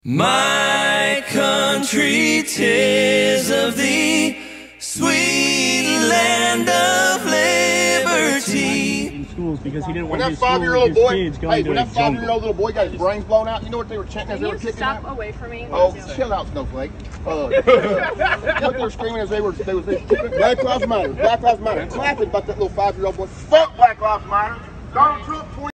My country, 'tis of thee, sweet land of liberty. In schools because he didn't want when his that 5-year-old boy, kids going to when that a jungle. 5-year-old little boy got his brains blown out, you know what they were chanting as they were kicking him? Can you stop away from me? Oh, chill out, Snowflake. What they were screaming as they were kicking, Black Lives Matter, Black Lives Matter, and clapping about that little 5-year-old boy. Fuck Black Lives Matter. Donald Trump